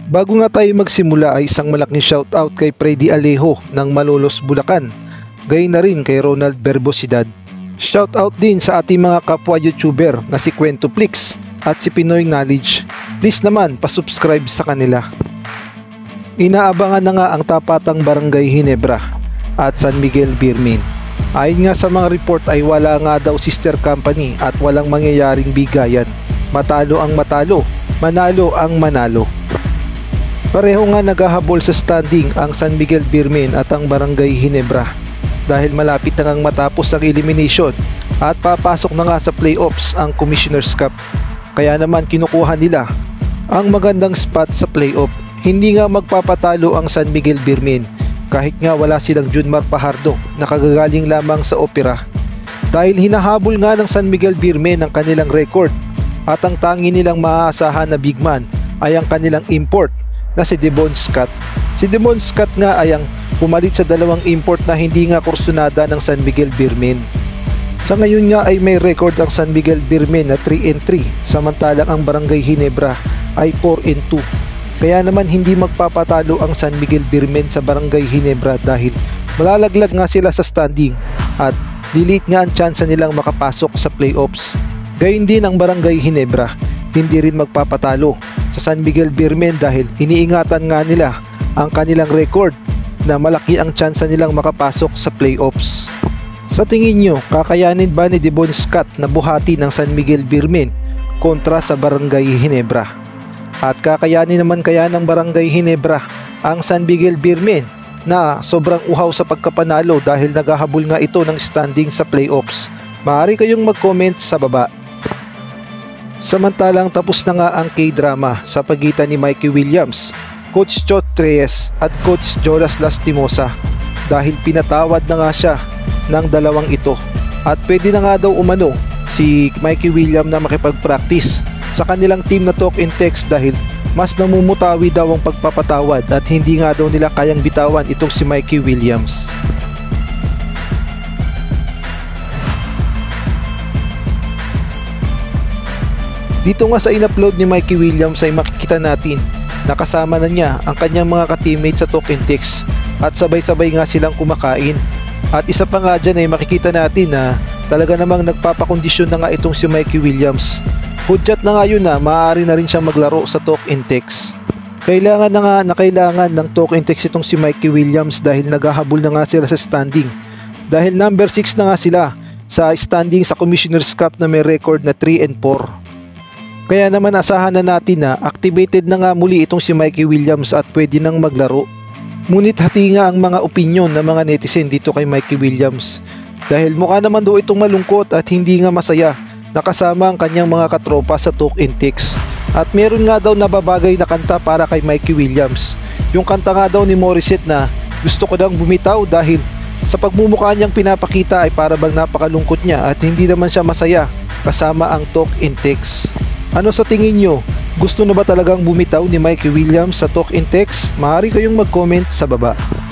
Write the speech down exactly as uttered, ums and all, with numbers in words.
Bago nga tayo magsimula ay isang malaking shoutout kay Freddy Alejo ng Malolos, Bulacan. Gayon na rin kay Ronald Verbosidad. Shoutout din sa ating mga kapwa YouTuber na si Kwentoflix at si Pinoy Knowledge. Please naman pasubscribe sa kanila. Inaabangan na nga ang tapatang Barangay Ginebra at SanMiguel beermen. Ayon nga sa mga report ay wala nga daw sister company at walang mangyayaring bigayan. Matalo ang matalo, manalo ang manalo. Pareho nga naghahabol sa standing ang SanMiguel beermen at ang Barangay Ginebra dahil malapit na ngang matapos ang elimination at papasok na nga sa playoffs ang Commissioner's Cup. Kaya naman kinukuha nila ang magandang spot sa playoff. Hindi nga magpapatalo ang SanMiguel beermen kahit nga wala silang Junmar Pajardo na kagagaling lamang sa opera. Dahil hinahabol nga ng SanMiguel beermen ang kanilang record at ang tangi nilang maaasahan na big man ay ang kanilang import na si Devon Scott. Si Devon Scott nga ay ang pumalit sa dalawang import na hindi nga kursunada ng SanMiguel beermen. Sa ngayon nga ay may record ang SanMiguel beermen na three and three, samantalang ang Barangay Ginebra ay four and two. Kaya naman hindi magpapatalo ang SanMiguel beermen sa Barangay Ginebra dahil malalaglag nga sila sa standing at lilit nga ang tsansa nilang makapasok sa playoffs. Gayun din ang Barangay Ginebra, hindi rin magpapatalo sa SanMiguel beermen dahil iniingatan nga nila ang kanilang record na malaki ang tsansa nilang makapasok sa playoffs. Sa tingin nyo, kakayanin ba ni Devon Scott na buhati ng SanMiguel beermen kontra sa Barangay Ginebra? At kakayanin naman kaya ng Barangay Ginebra ang SanMiguel beermen na sobrang uhaw sa pagkapanalo dahil naghahabol nga ito ng standing sa playoffs? Maaari kayong mag-comment sa baba. Samantalang tapos na nga ang K-drama sa pagitan ni Mikey Williams, Coach Chot Reyes at Coach Jolas Lastimosa dahil pinatawad na nga siya ng dalawang ito at pwede na nga daw umano si Mikey Williams na makipag-practice sa kanilang team na talk and text dahil mas namumutawi daw ang pagpapatawad at hindi nga daw nila kayang bitawan itong si Mikey Williams. Dito nga sa in-upload ni Mikey Williams ay makikita natin na kasama na niya ang kanyang mga ka-teammates sa talk and text at sabay-sabay nga silang kumakain. At isa pa nga dyan ay makikita natin na talaga namang nagpapakondisyon na nga itong si Mikey Williams. Hudyat na nga yun na maaari na rin siyang maglaro sa talk and text. Kailangan na nga na kailangan ng talk and text itong si Mikey Williams dahil naghahabol na nga sila sa standing. Dahil number six na nga sila sa standing sa Commissioner's Cup na may record na three and four. Kaya naman asahan na natin na activated na nga muli itong si Mikey Williams at pwede nang maglaro. Ngunit hati nga ang mga opinyon ng mga netizen dito kay Mikey Williams dahil mukha naman daw itong malungkot at hindi nga masaya nakasama ang kanyang mga katropa sa talk and text. At meron nga daw nababagay na kanta para kay Mikey Williams. Yung kanta nga daw ni Morissette na gusto ko daw bumitaw dahil sa pagmumukha niyang pinapakita ay para bang napakalungkot niya at hindi naman siya masaya kasama ang talk and text. Ano sa tingin nyo? Gusto na ba talagang bumitaw ni Mikey Williams sa talk and text? Maaari kayong mag-comment sa baba.